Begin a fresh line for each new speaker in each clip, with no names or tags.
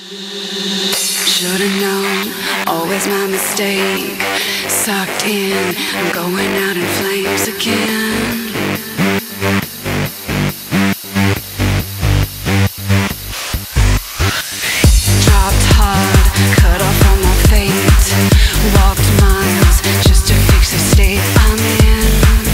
Should've known, always my mistake. Sucked in, I'm going out in flames again. Dropped hard, cut off from my fate. Walked miles just to fix the state I'm in.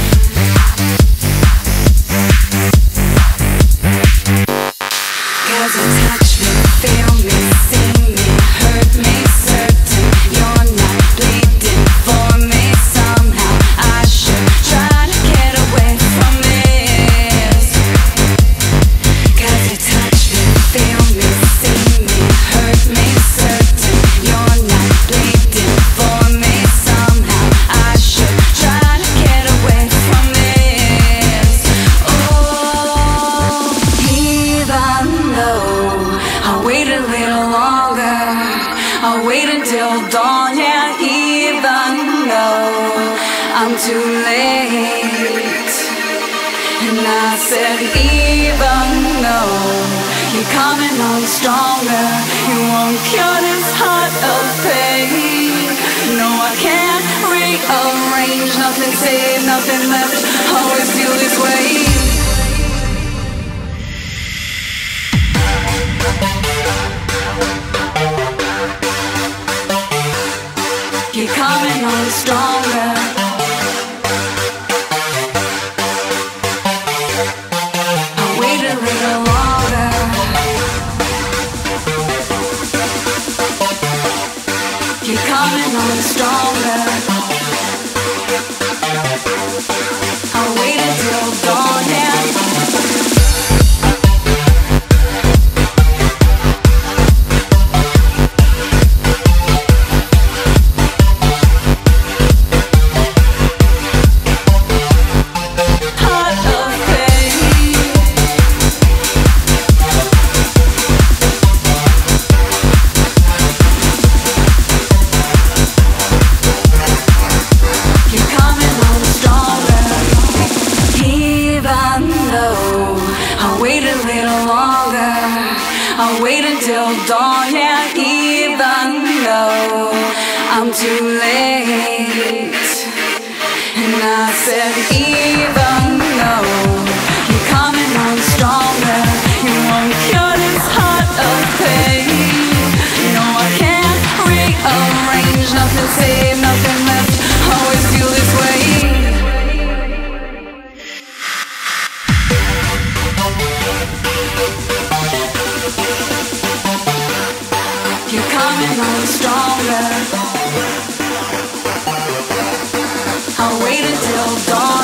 Cause you touch me, feel me, see me, hurt me, certain you're not bleeding for me. Somehow I should try to get away from this. Cause you touch me, feel me, see me, hurt me, certain you're not bleeding for me. Somehow I should try to get away from this. Oh, even though I'll wait a little longer, I'll wait until dawn, yeah, even though I'm too late. And I said, even though you're coming on stronger, you won't cure this heart of pain. No, I can't rearrange, nothing saved, nothing left, always feel this way. You're coming on stronger. I'll wait a little longer. You're coming on stronger. I'll wait until dawn, yeah. I'll wait until dawn, yeah, even though I'm too late. And I said, even though you're coming on stronger, you won't cure this heart of pain. No, I can't rearrange, nothing saved, nothing left, always feel this way. You're coming on stronger. I'll wait until dawn.